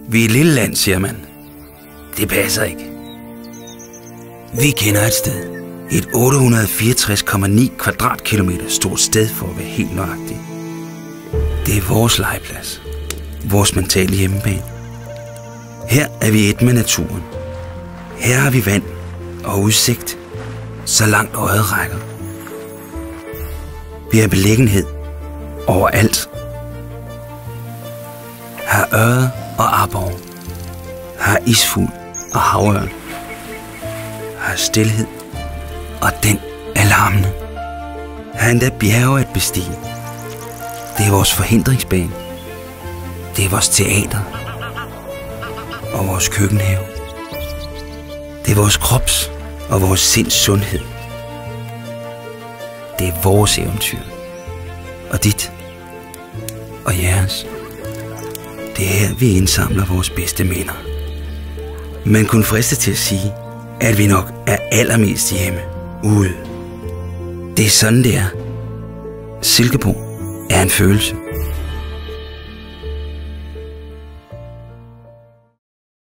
Vi er et lille land, siger man. Det passer ikke. Vi kender et sted. Et 864,9 kvadratkilometer stort sted for at være helt nøjagtig. Det er vores legeplads. Vores mentale hjemmebane. Her er vi et med naturen. Her har vi vand og udsigt, så langt øjet rækker. Vi har beliggenhed overalt. Her er ørred og aborre. Her er isfugl og havørn. Her er stilhed, og den er larmende. Her er endda bjerge at bestige. Det er vores forhindringsbane. Det er vores teater og vores køkkenhave. Det er vores krops og vores sinds sundhed. Det er vores eventyr. Og dit og jeres. Det er her, vi indsamler vores bedste minder. Man kunne friste til at sige, at vi nok er allermest hjemme ude. Det er sådan, det er. Silkeborg er en følelse.